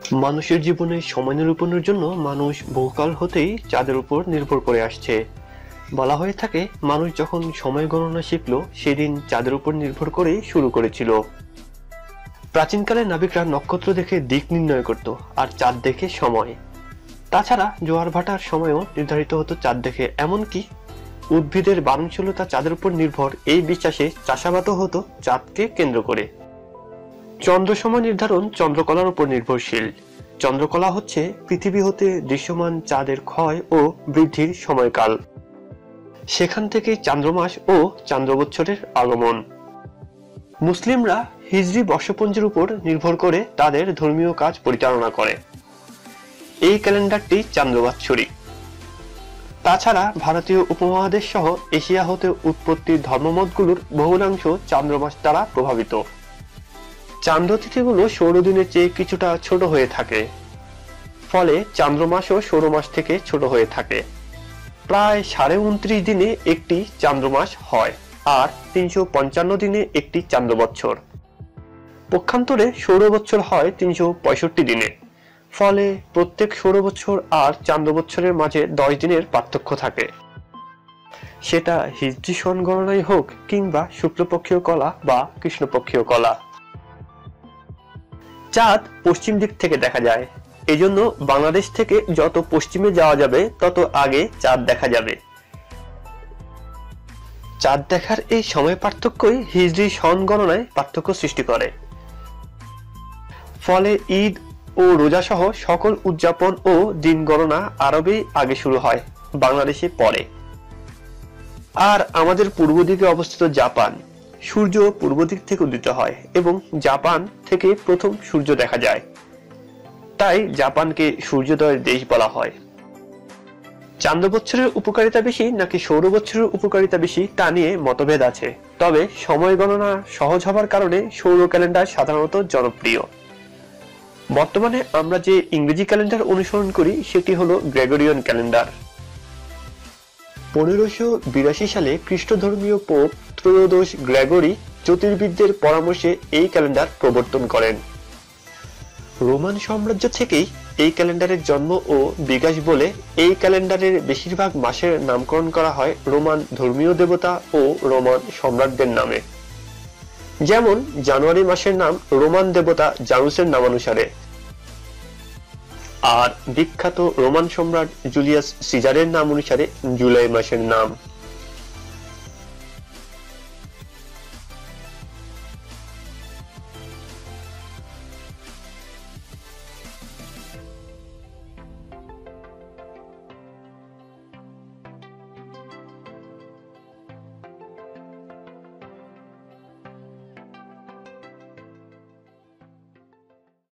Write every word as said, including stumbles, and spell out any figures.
মানুষের জীবনে সময় নিরূপণের জন্য মানুষ বহুকাল হতেই চাঁদের উপর নির্ভর করে আসছে। বলা হয়ে থাকে মানুষ যখন সময় গণনা শিখল সেদিন চাঁদের উপর নির্ভর করেই শুরু করেছিল। প্রাচীনকালে নাবিকরা নক্ষত্র দেখে দিক নির্ণয় করত আর চাঁদ দেখে সময়। তাছাড়া জোয়ার ভাটার সময়ও নির্ধারিত হতো চাঁদ দেখে। এমনকি উদ্ভিদের বারণশীলতা চাঁদের উপর নির্ভর, এই বিশ্বাসে চাষাবাদও হতো চাঁদকে কেন্দ্র করে। চন্দ্র সময় নির্ধারণ চন্দ্রকলার উপর নির্ভরশীল। চন্দ্রকলা হচ্ছে পৃথিবী হতে দৃশ্যমান চাঁদের ক্ষয় ও বৃদ্ধির সময়কাল। সেখান থেকে চান্দ্রমাস ও চান্দ্রবৎসরের আগমন। মুসলিমরা হিজরি বর্ষপঞ্জির উপর নির্ভর করে তাদের ধর্মীয় কাজ পরিচালনা করে। এই ক্যালেন্ডারটি চান্দ্রবাৎসরিক। তাছাড়া ভারতীয় উপমহাদেশ সহ এশিয়া হতে উৎপত্তি ধর্মমতগুলোর বহুলাংশ চান্দ্রমাস দ্বারা প্রভাবিত। চান্দ্রতিথিগুলো সৌরদিনের চেয়ে কিছুটা ছোট হয়ে থাকে, ফলে চান্দ্রমাসও সৌরমাস থেকে ছোট হয়ে থাকে। প্রায় সাড়ে উনত্রিশ দিনে একটি চান্দ্রমাস হয় আর তিনশো পঞ্চান্ন দিনে একটি চান্দ্রবৎসর। পক্ষান্তরে সৌরবৎসর হয় তিনশো পঁয়ষট্টি দিনে। ফলে প্রত্যেক সৌরবৎসর আর চান্দ্রবৎসরের মাঝে দশ দিনের পার্থক্য থাকে, সেটা হিজরি সন গণনায় হোক কিংবা শুক্লপক্ষীয় কলা বা কৃষ্ণপক্ষীয় কলা। চাঁদ পশ্চিম দিক থেকে দেখা যায়, এজন্য বাংলাদেশ থেকে যত পশ্চিমে যাওয়া যাবে তত আগে চাঁদ দেখা যাবে। চাঁদ দেখার এই সময় পার্থক্যই হিজরি সন গণনায় পার্থক্য সৃষ্টি করে। ফলে ঈদ ও রোজা সহ সকল উদযাপন ও দিন গণনা আরবেই আগে শুরু হয়, বাংলাদেশে পরে। আর আমাদের পূর্ব দিকে অবস্থিত জাপান, সূর্য পূর্ব দিক থেকে উদিত হয় এবং জাপান থেকে প্রথম সূর্য দেখা যায়। তাই জাপানকে সূর্যোদয়ের দেশ বলা হয়। চান্দ্রবৎসরের উপকারিতা বেশি নাকি সৌরবৎসরের উপকারিতা বেশি তা নিয়ে মতভেদ আছে। তবে সময় গণনা সহজ হবার কারণে সৌর ক্যালেন্ডার সাধারণত জনপ্রিয়। বর্তমানে আমরা যে ইংরেজি ক্যালেন্ডার অনুসরণ করি সেটি হলো গ্রেগরিয়ান ক্যালেন্ডার। পনেরোশো বিরাশি সালে খ্রিস্টধর্মীয় পোপ ত্রয়োদশ গ্রেগরি জ্যোতির্বিদদের পরামর্শে এই ক্যালেন্ডার প্রবর্তন করেন। রোমান সাম্রাজ্য থেকেই এই ক্যালেন্ডারের জন্ম ও বিকাশ বলে এই ক্যালেন্ডারের বেশিরভাগ মাসের নামকরণ করা হয় রোমান ধর্মীয় দেবতা ও রোমান সম্রাটদের নামে। যেমন জানুয়ারি মাসের নাম রোমান দেবতা জানুসের নামানুসারে, আর বিখ্যাত রোমান সম্রাট জুলিয়াস সিজারের নাম অনুসারে জুলাই মাসের নাম।